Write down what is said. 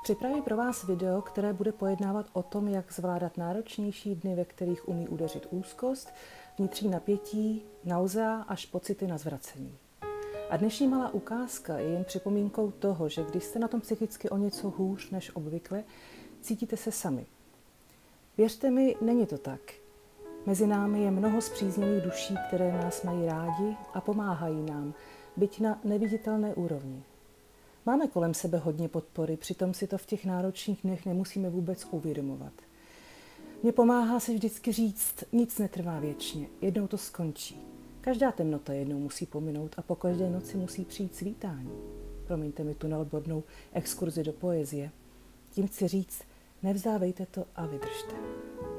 Připravuji pro vás video, které bude pojednávat o tom, jak zvládat náročnější dny, ve kterých umí udeřit úzkost, vnitřní napětí, nauzea až pocity na zvracení. A dnešní malá ukázka je jen připomínkou toho, že když jste na tom psychicky o něco hůř než obvykle, cítíte se sami. Věřte mi, není to tak. Mezi námi je mnoho spřízněných duší, které nás mají rádi a pomáhají nám, byť na neviditelné úrovni. Máme kolem sebe hodně podpory, přitom si to v těch náročných dnech nemusíme vůbec uvědomovat. Mně pomáhá si vždycky říct, nic netrvá věčně, jednou to skončí. Každá temnota jednou musí pominout a po každé noci musí přijít svítání. Promiňte mi tu neodbornou exkurzi do poezie. Tím chci říct, nevzdávejte to a vydržte.